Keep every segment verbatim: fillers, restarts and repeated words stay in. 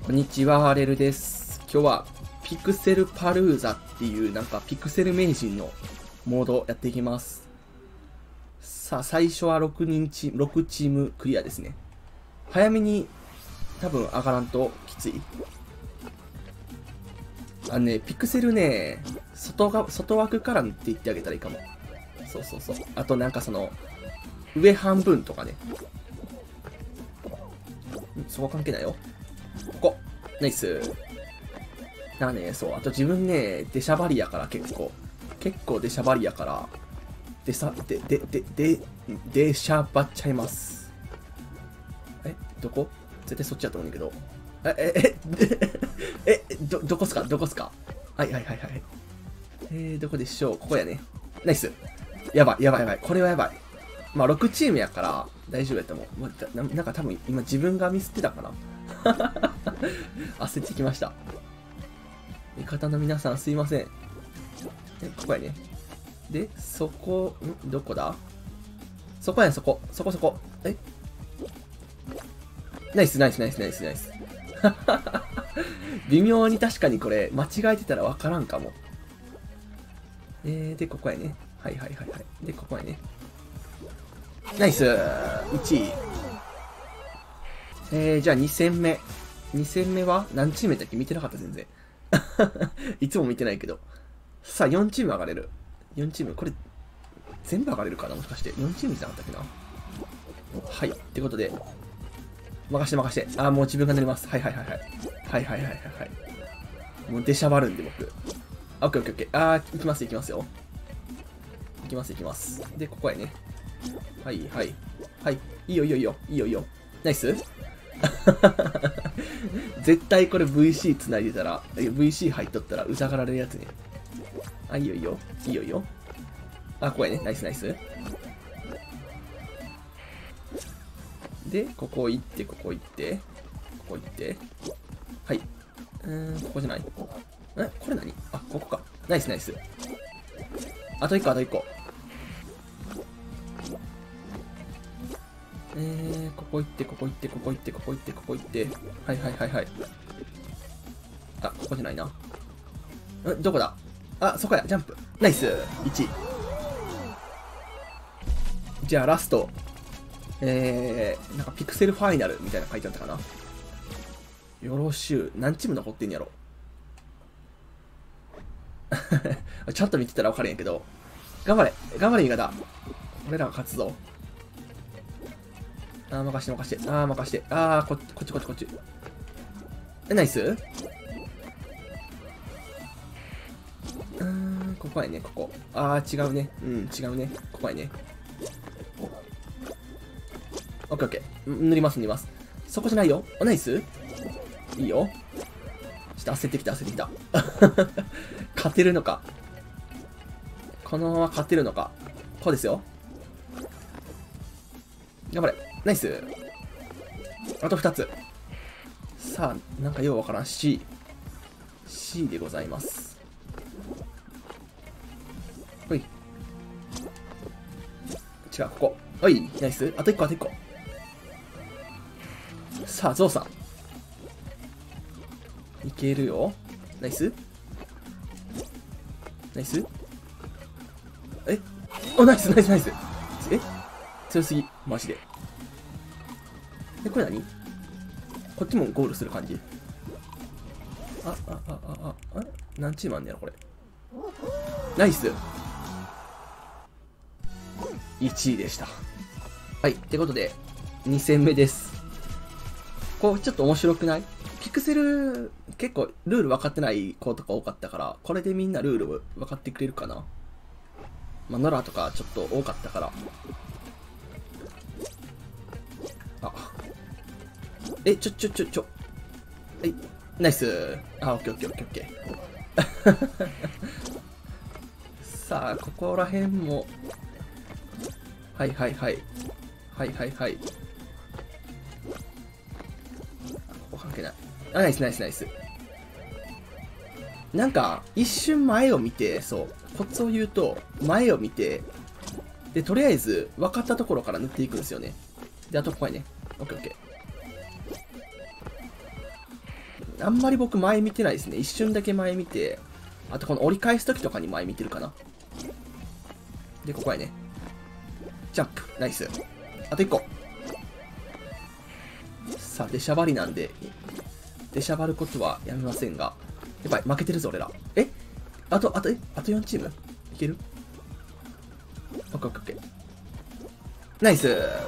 こんにちは、アレルです。今日はピクセルパルーザっていうなんかピクセル名人のモードをやっていきます。さあ、最初はろくにんチーム、ろくチームクリアですね。早めに多分上がらんときつい。あのね、ピクセルね、外が、外枠からって言ってあげたらいいかも。そうそうそう。あとなんかその、上半分とかね。そこ関係ないよ。ここ。ナイス。だからね、そう。あと自分ね、出しゃばりやから結構。結構出しゃばりやから、でさ、で、で、で、で、出しゃばっちゃいます。え、どこ絶対そっちやと思うんだけど。え、え、え、え、ど、どこっすかどこっすかはいはいはいはい。えー、どこでしょうここやね。ナイス。やばいやばいやばい。これはやばい。まあ、ろくチームやから大丈夫やと思う。な, なんか多分今自分がミスってたかな焦ってきました。味方の皆さんすいません。え、ここやね。で、そこ、んどこだそこやね、そこ。そこそこ。えナイスナイスナイスナイスナイス。微妙に確かにこれ、間違えてたらわからんかも。えー、で、ここやね。はいはいはいはい。で、ここやね。ナイス !いち 位。えー、じゃあに戦目。に戦目は何チームだっけ見てなかった全然。いつも見てないけど。さあ、よんチーム上がれる。よんチーム。これ、全部上がれるかなもしかして。よんチームじゃなかったっけなはい。ってことで、任して任して。あー、もう自分が乗ります。はいはいはいはい。はいはいはいはいはい。もう出しゃばるんで僕。オッケーオッケーオッケー。あー、行きます行きますよ。行きます行きます。で、ここやね。はいはいはい。いいよいいよいいよいいよいいよ。ナイス絶対これ ブイシー 繋いでたら ブイシー 入っとったら疑われるやつね。あ、いいよいいよいいよいいよ。あ、ここやね。ナイスナイス。で、ここ行ってここ行ってここ行ってはい。うーん、ここじゃない。え、これ何あ、ここか。ナイスナイス。あといっこあといっこ。えー、ここ行って、ここ行って、ここ行って、ここ行って、ここ行って。はいはいはいはい。あ、ここじゃないな。んどこだあ、そこや、ジャンプ。ナイス !いち 位。じゃあラスト。えー、なんかピクセルファイナルみたいなの書いてあったかな。よろしゅう。何チーム残ってんやろちゃんと見てたら分かるんやけど。頑張れ頑張れ、味方。俺らが勝つぞ。あー、任して任して。あー、任して。あー、こ、こっちこっちこっち。え、ナイスうーん、ここやね、ここ。あー、違うね。うん、違うね。ここやね。オッケーオッケー。塗ります、塗ります。そこじゃないよ。あ、ナイスいいよ。ちょっと焦ってきた、焦ってきた。勝てるのか。このまま勝てるのか。こうですよ。頑張れ。ナイス。あとふたつ。さあ、なんかようわからん。C。C でございます。ほい。違う、ここ。おい、ナイス。あといっこ、あといっこ。さあ、ゾウさん。いけるよ。ナイス。ナイス。えお、ナイス、ナイス、ナイス。え強すぎ。マジで。え、これ何こっちもゴールする感じ。あ、あ、あ、あ、あ、あ、何チームあんねやろ、これ。ナイス。いちいでした。はい。ってことで、に戦目です。こう、ちょっと面白くないピクセル、結構、ルール分かってない子とか多かったから、これでみんなルール分かってくれるかな。まあ、ノラとかちょっと多かったから。あ。え、ちょ、ちょ、ちょ、ちょ。はい。ナイス。あ、オッケーオッケーオッケーオッケー。さあ、ここら辺も。はいはいはい。はいはいはい。ここ関係ない。あ、ナイスナイスナイス。なんか、一瞬前を見て、そう、コツを言うと、前を見て、で、とりあえず、分かったところから塗っていくんですよね。で、あとここやね。オッケーオッケあんまり僕前見てないですね。一瞬だけ前見て、あとこの折り返す時とかに前見てるかな。で、ここやね。ジャンプ。ナイス。あといっこ。さあ、出しゃばりなんで、出しゃばることはやめませんが。やばい、負けてるぞ、俺ら。えあと、あと、えあとよんチームいける？オッケーオッケーオッケー。ナイス！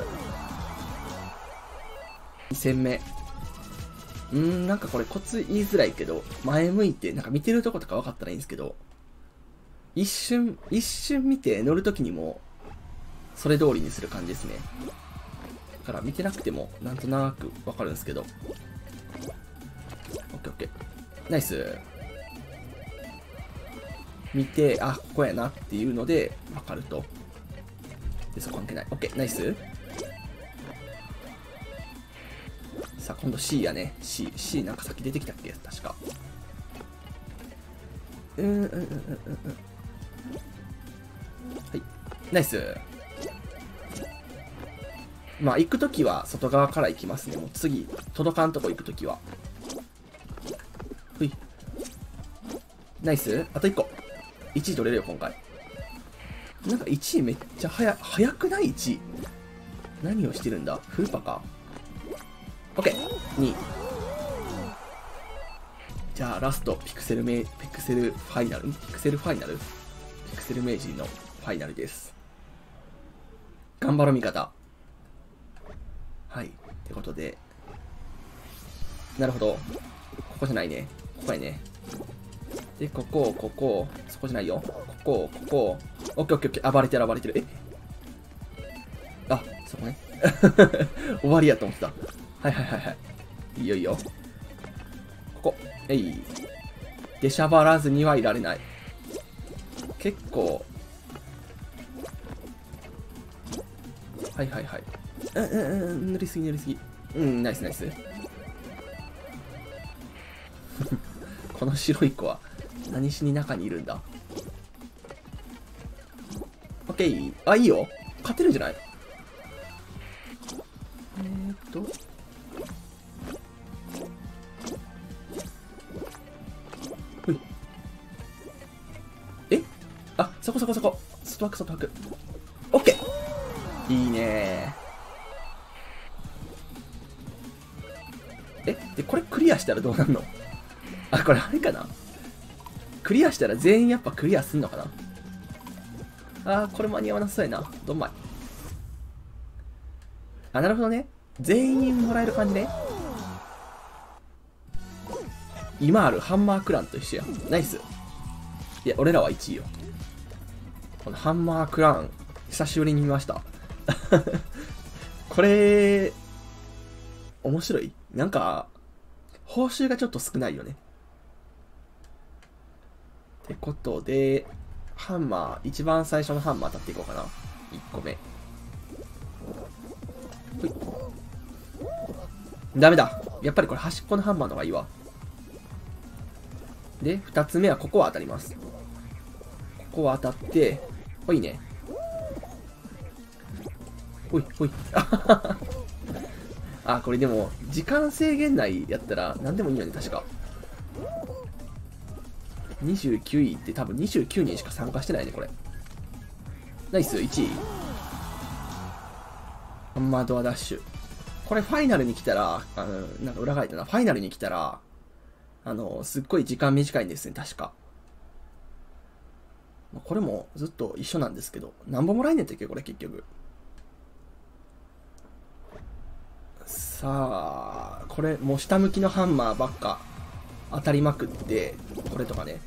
に 戦目。うーん、なんかこれコツ言いづらいけど、前向いて、なんか見てるとことか分かったらいいんですけど、一瞬、一瞬見て乗るときにも、それ通りにする感じですね。だから見てなくても、なんとなく分かるんですけど。オッケーオッケー。ナイス。見て、あ、ここやなっていうので、分かると。で、そこ関係ない。オッケー、ナイス。さあ、今度 C やね。C。C なんかさっき出てきたっけ確か。うーん、うん、うん、うん、うん。はい。ナイス。まあ、行くときは外側から行きますね。もう次、届かんとこ行くときは。ほい。ナイス。あといっこ。いちい取れるよ、今回。なんかいちいめっちゃ早、早くない ?いち 位。何をしてるんだフーパか。オッケー。にい。じゃあ、ラスト、ピクセルメ、ピクセルファイナルピクセルファイナルピクセル名人のファイナルです。頑張ろう、味方。はい。ってことで。なるほど。ここじゃないね。ここやね。で、ここ、ここ、そこじゃないよ。ここ、ここ。オッケーオッケーオッケー。暴れてる、暴れてる。えあ、そこね。終わりやと思ってた。はいはいはいはい。いいよいいよ。ここ。えい。出しゃばらずにはいられない。結構。はいはいはい。うんうんうん、塗りすぎ塗りすぎ。うん、ナイスナイス。この白い子は何しに中にいるんだ。オッケー。あ、いいよ。勝てるんじゃない？えーっと。ほい。えあ、そこそこそこ。外枠外枠。オッケー。いいねー。えで、これクリアしたらどうなんの？あ、これあれかな？クリアしたら全員やっぱクリアすんのかな？あー、これ間に合わなそうやな。どんまい。あ、なるほどね。全員もらえる感じね。今あるハンマークランと一緒や。ナイス。いや、俺らはいちいよ。このハンマークラン、久しぶりに見ました。これ、面白い。なんか、報酬がちょっと少ないよね。ってことで、ハンマー、一番最初のハンマー当たっていこうかな。いっこめ。ほい。ダメだ。やっぱりこれ端っこのハンマーの方がいいわ。で、二つ目はここは当たります。ここは当たって、ほいね。ほい、ほい。あ、これでも、時間制限内やったら何でもいいよね、確か。にじゅうきゅういって多分にじゅうきゅうにんしか参加してないね、これ。ナイス、いちい。ハンマードアダッシュ。これファイナルに来たら、あの、なんか裏返ったな。ファイナルに来たら、あの、すっごい時間短いんですね、確か。これもずっと一緒なんですけど、何本もらえんねんってっけ、これ結局。さあ、これもう下向きのハンマーばっか当たりまくって、これとかね。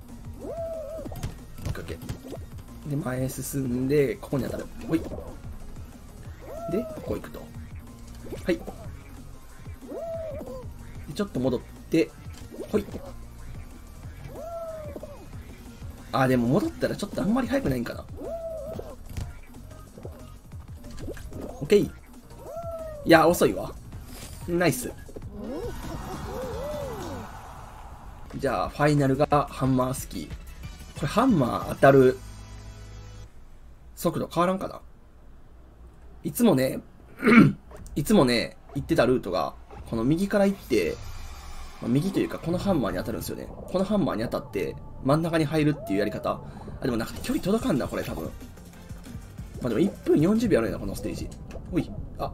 オッケーオッケー。で、前進んで、ここに当たる。ほい。で、ここ行くと。はい。でちょっと戻って、ほい。あ、でも戻ったらちょっとあんまり速くないんかな。オッケー。いや、遅いわ。ナイス。じゃあ、ファイナルがハンマースキー。これハンマー当たる速度変わらんかな？いつもね、いつもね、行ってたルートが、この右から行って、 まあ、右というか、このハンマーに当たるんですよね。このハンマーに当たって、真ん中に入るっていうやり方。あ、でもなんか距離届かんな、これ多分。まあでもいっぷんよんじゅうびょうあるよな、このステージ。ほい。あ。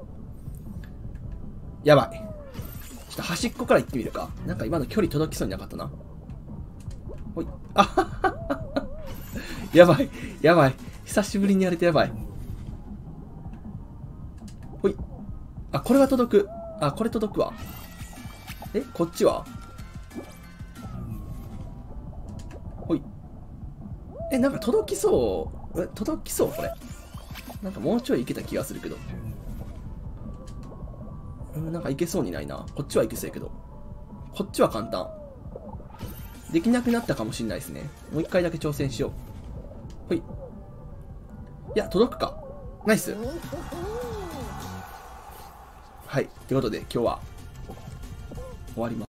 やばい。ちょっと端っこから行ってみるか。なんか今の距離届きそうになかったな。ほい。あははは。やばい。やばい。久しぶりにやれてやばい。ほい。あ、これは届く。あ、これ届くわ。え、こっちはほい。え、なんか届きそう。え、届きそうこれ。なんかもうちょいいけた気がするけど。うん、なんかいけそうにないな。こっちはいけそうやけど。こっちは簡単。できなくなったかもしれないですね。もう一回だけ挑戦しよう。ほい。いや、届くか。ナイス。はい。ということで、今日は終わります。